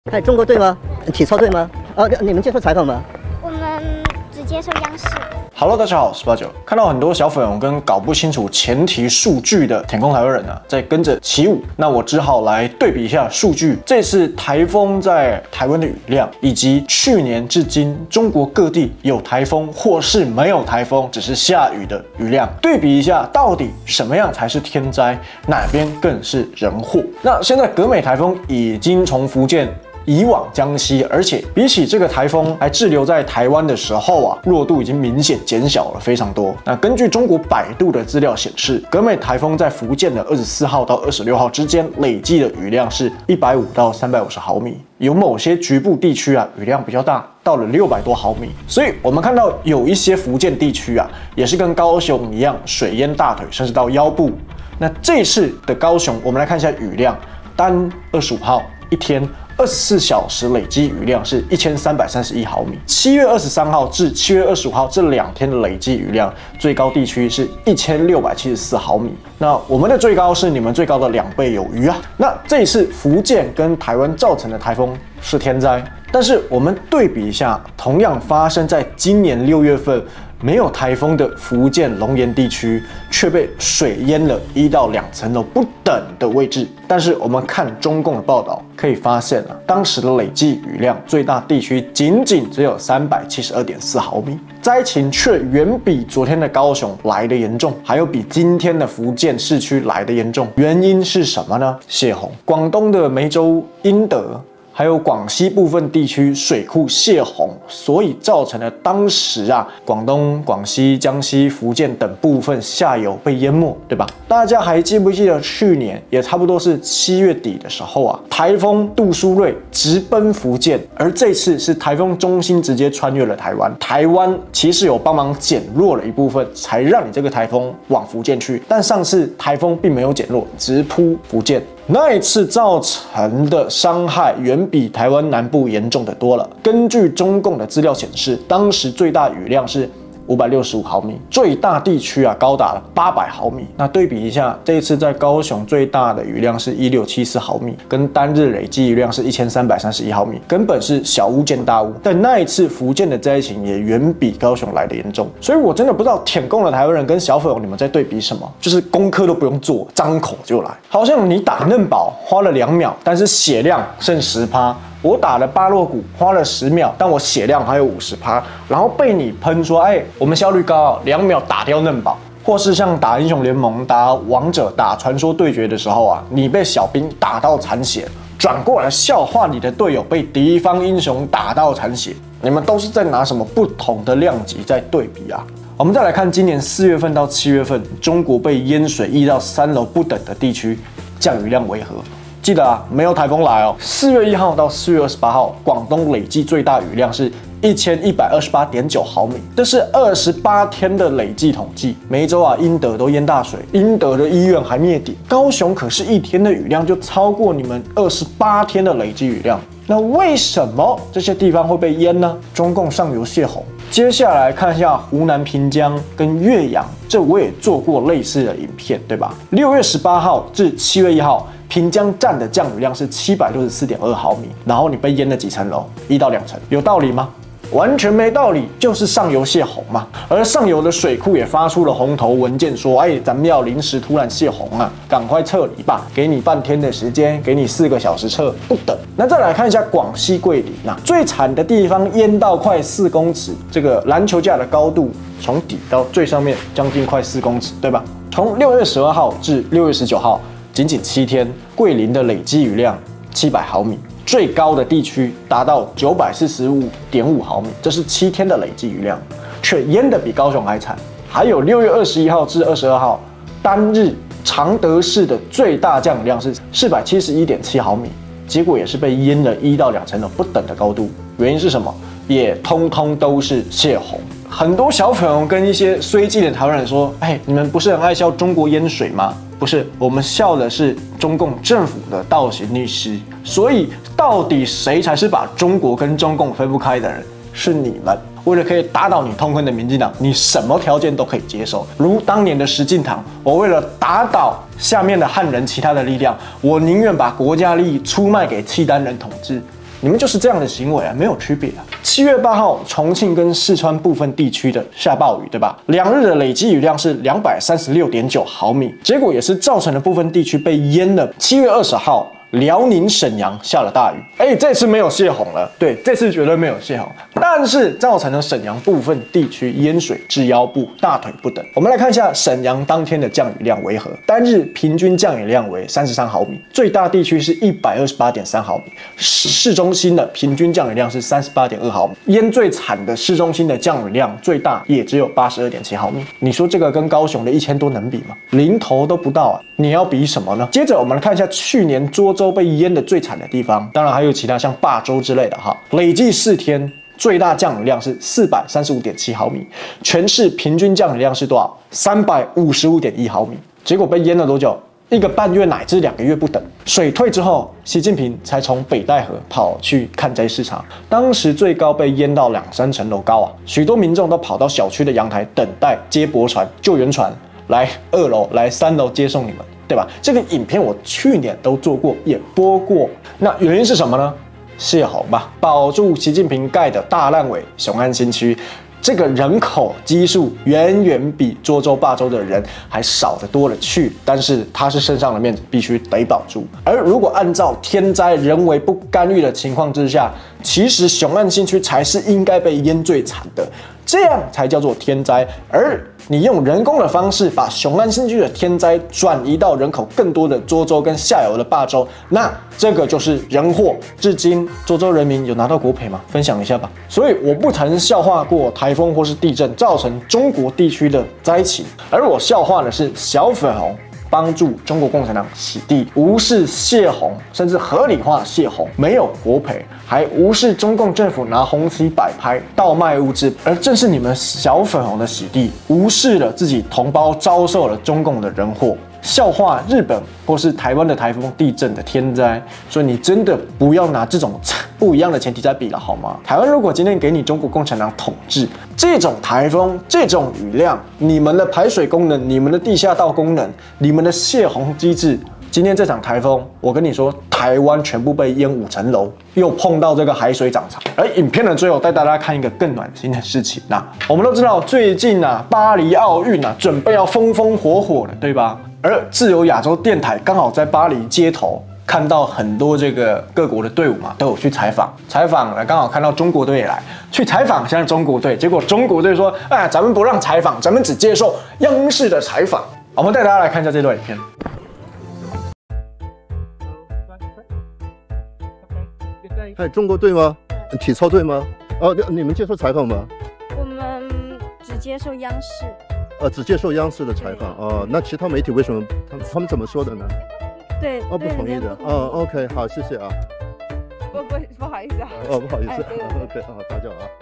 看中国队吗？体操队吗？你们接受采访吗？ 我们只接受央视。 Hello， 大家好，我是89。看到很多小粉红跟搞不清楚前提数据的填空台湾人啊，在跟着起舞，那我只好来对比一下数据。这次台风在台湾的雨量，以及去年至今中国各地有台风或是没有台风，只是下雨的雨量，对比一下，到底什么样才是天灾，哪边更是人祸？那现在格美台风已经从福建移往江西，而且比起这个台风还滞留在台湾的时候啊，弱度已经明显减小了非常多。那根据中国百度的资料显示，格美台风在福建的24号到26号之间累计的雨量是150到350毫米，有某些局部地区啊雨量比较大，到了600多毫米。所以我们看到有一些福建地区啊，也是跟高雄一样，水淹大腿，甚至到腰部。那这次的高雄，我们来看一下雨量，单25号一天24小时累积雨量是1331毫米，7月23号至7月25号这2天的累积雨量，最高地区是1674毫米。那我们的最高是你们最高的2倍有余啊。那这一次福建跟台湾造成的台风是天灾，但是我们对比一下，同样发生在今年6月份没有台风的福建龙岩地区，却被水淹了1到2层楼不等的位置。但是我们看中共的报道，可以发现啊，当时的累计雨量最大地区仅只有372.4毫米，灾情却远比昨天的高雄来得严重，还有比今天的福建市区来得严重。原因是什么呢？泄洪。广东的梅州、英德，还有广西部分地区水库泄洪，所以造成了当时啊，广东、广西、江西、福建等部分下游被淹没，对吧？大家还记不记得去年也差不多是7月底的时候啊，台风杜苏芮直奔福建，而这次是台风中心直接穿越了台湾，台湾其实有帮忙减弱了一部分，才让你这个台风往福建去。但上次台风并没有减弱，直扑福建。那一次造成的伤害远比台湾南部严重的多了。根据中共的资料显示，当时最大雨量是565毫米，最大地区啊高达了800毫米。那对比一下，这一次在高雄最大的雨量是1674毫米，跟单日累计雨量是1331毫米，根本是小巫见大巫。但那一次福建的灾情也远比高雄来的严重，所以我真的不知道舔共的台湾人跟小粉红你们在对比什么，就是功课都不用做，张口就来。好像你打嫩宝花了2秒，但是血量剩10%。我打了巴洛谷花了10秒，但我血量还有50%，然后被你喷说，我们效率高，2秒打掉嫩宝。或是像打英雄联盟、打王者、打传说对决的时候啊，你被小兵打到残血，转过来笑话你的队友被敌方英雄打到残血，你们都是在拿什么不同的量级在对比啊？我们再来看今年4月份到7月份，中国被淹水1到3楼不等的地区，降雨量为何？记得啊，没有台风来哦。4月1号到4月28号，广东累计最大雨量是1128.9毫米，这是28天的累计统计。梅州啊、英德都淹大水，英德的医院还灭顶。高雄可是1天的雨量就超过你们28天的累计雨量。那为什么这些地方会被淹呢？中共上游泄洪。接下来看一下湖南平江跟岳阳，这我也做过类似的影片，对吧？6月18号至7月1号。平江站的降雨量是764.2毫米，然后你被淹了几层楼？1到2层，有道理吗？完全没道理，就是上游泄洪嘛。而上游的水库也发出了红头文件说，咱们要临时突然泄洪啊，赶快撤离吧，给你半天的时间，给你4个小时撤，不等。那再来看一下广西桂林啊，最惨的地方淹到快4公尺，这个篮球架的高度从底到最上面将近快4公尺，对吧？从6月12号至6月19号。仅7天，桂林的累积雨量700毫米，最高的地区达到945.5毫米，这是7天的累积雨量，却淹得比高雄还惨。还有6月21号至22号，单日常德市的最大降雨量是471.7毫米，结果也是被淹了1到2层楼不等的高度。原因是什么？也通通都是泄洪。很多小粉红跟一些绥靖的台湾人说，你们不是很爱笑中国淹水吗？不是，我们笑的是中共政府的倒行逆施。所以，到底谁才是把中国跟中共分不开的人？是你们。为了可以打倒你痛恨的民进党，你什么条件都可以接受。如当年的石敬瑭，我为了打倒下面的汉人其他的力量，我宁愿把国家利益出卖给契丹人统治。 你们就是这样的行为啊，没有区别啊。7月8号，重庆跟四川部分地区的下暴雨，对吧？2日的累积雨量是236.9毫米，结果也是造成了部分地区被淹了。7月20号。辽宁沈阳下了大雨，这次没有泄洪了，对，这次绝对没有泄洪，但是造成了沈阳部分地区淹水至腰部、大腿不等。我们来看一下沈阳当天的降雨量为何？单日平均降雨量为33毫米，最大地区是128.3毫米，市中心的平均降雨量是38.2毫米，淹最惨的市中心的降雨量最大也只有82.7毫米。你说这个跟高雄的1000多能比吗？零头都不到啊！你要比什么呢？接着我们来看一下去年涿州被淹的最惨的地方，当然还有其他像霸州之类的哈。累计4天最大降雨量是435.7毫米，全市平均降雨量是多少？355.1毫米。结果被淹了多久？1个半月乃至2个月不等。水退之后，习近平才从北戴河跑去看灾视察，当时最高被淹到2-3层楼高啊！许多民众都跑到小区的阳台等待接驳船、救援船来2楼、来3楼接送你们。对吧？这个影片我去年都做过，也播过。那原因是什么呢？泄洪吧，保住习近平盖的大烂尾雄安新区，这个人口基数远远比涿州、霸州的人还少得多了去。但是它是身上的面子，必须得保住。而如果按照天灾人为不干预的情况之下，其实雄安新区才是应该被淹最惨的，这样才叫做天灾。而你用人工的方式把雄安新区的天灾转移到人口更多的涿州跟下游的霸州，那这个就是人祸。至今涿州人民有拿到国赔吗？分享一下吧。所以我不曾笑话过台风或是地震造成中国地区的灾情，而我笑话的是小粉红帮助中国共产党洗地，无视泄洪，甚至合理化泄洪，没有国赔，还无视中共政府拿红旗摆拍倒卖物资。而正是你们小粉红的洗地，无视了自己同胞遭受了中共的人祸，笑话日本或是台湾的台风、地震的天灾。所以你真的不要拿这种不一样的前提在比了，好吗？台湾如果今天给你中国共产党统治，这种台风、这种雨量，你们的排水功能、你们的地下道功能、你们的泄洪机制，今天这场台风，我跟你说，台湾全部被淹5层楼，又碰到这个海水涨潮。而影片的最后带大家看一个更暖心的事情呐，我们都知道最近巴黎奥运准备要风风火火了，对吧？而自由亚洲电台刚好在巴黎街头看到很多这个各国的队伍嘛，都有去采访了，刚好看到中国队也来去采访，现在中国队，结果中国队说，咱们不让采访，咱们只接受央视的采访。我们带大家来看一下这段影片。 中国队吗？体操队吗？你们接受采访吗？ 我们只接受央视。 只接受央视的采访。那其他媒体为什么他们怎么说的呢？ 对， 不同意的。OK， 好，谢谢啊。 不好意思啊。 不好意思。OK， 打搅啊。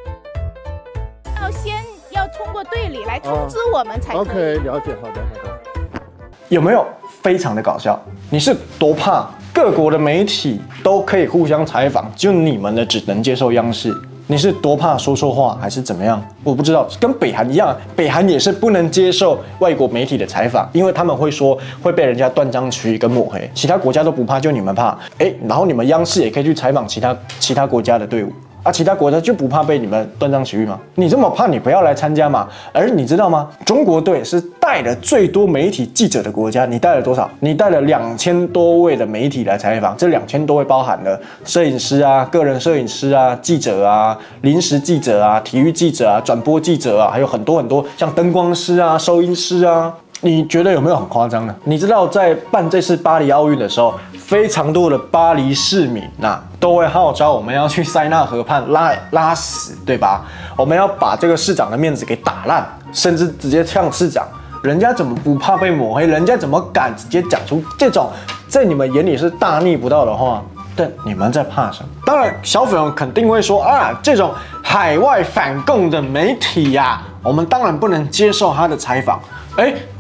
要通过队里来通知我们才可以。 OK， 了解，好的。 有没有非常的搞笑？你是多怕各国的媒体都可以互相采访，就你们的只能接受央视？你是多怕说错话还是怎么样？我不知道，跟北韩一样，北韩也是不能接受外国媒体的采访，因为他们会说会被人家断章取义跟抹黑。其他国家都不怕，就你们怕。然后你们央视也可以去采访其他国家的队伍。其他国家就不怕被你们断章取义吗？你这么怕，你不要来参加嘛。而你知道吗？中国队是带了最多媒体记者的国家，你带了多少？你带了2000多位的媒体来采访，这2000多位包含了摄影师个人摄影师记者临时记者体育记者转播记者还有很多很多像灯光师收音师你觉得有没有很夸张呢？你知道在办这次巴黎奥运的时候，非常多的巴黎市民都会号召我们要去塞纳河畔拉屎，对吧？我们要把这个市长的面子给打烂，甚至直接呛市长。人家怎么不怕被抹黑？人家怎么敢直接讲出这种在你们眼里是大逆不道的话？但你们在怕什么？当然，小粉红肯定会说这种海外反共的媒体我们当然不能接受他的采访。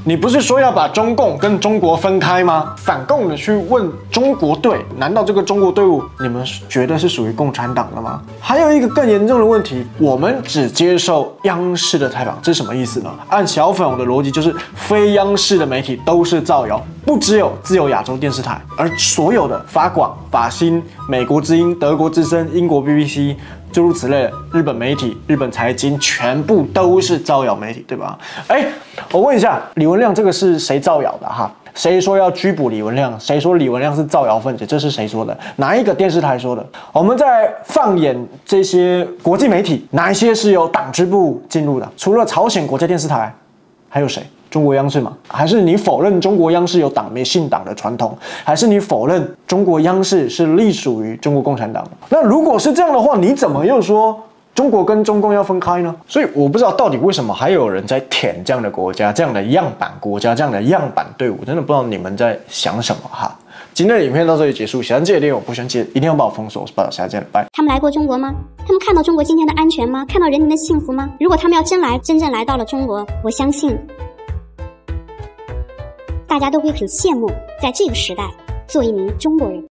你不是说要把中共跟中国分开吗？反共的去问中国队，难道这个中国队伍你们觉得是属于共产党的吗？还有一个更严重的问题，我们只接受央视的采访，这是什么意思呢？按小粉红的逻辑，就是非央视的媒体都是造谣，不只有自由亚洲电视台，而所有的法广、法新、美国之音、德国之声、英国 BBC。诸如此类的日本媒体、日本财经，全部都是造谣媒体，对吧？我问一下，李文亮这个是谁造谣的哈？谁说要拘捕李文亮？谁说李文亮是造谣分子？这是谁说的？哪一个电视台说的？我们在放眼这些国际媒体，哪一些是由党支部进入的？除了朝鲜国家电视台，还有谁？中国央视吗？还是你否认中国央视有党媒信党的传统？还是你否认中国央视是隶属于中国共产党的？那如果是这样的话，你怎么又说中国跟中共要分开呢？所以我不知道到底为什么还有人在舔这样的国家、这样的样板国家、这样的样板队伍，真的不知道你们在想什么哈。今天的影片到这里结束，喜欢这个电影，不喜欢记得一定要把我封锁。我是报道，下次见，拜。 他们来过中国吗？他们看到中国今天的安全吗？看到人民的幸福吗？如果他们要真正来到了中国，我相信大家都会很羡慕，在这个时代做一名中国人。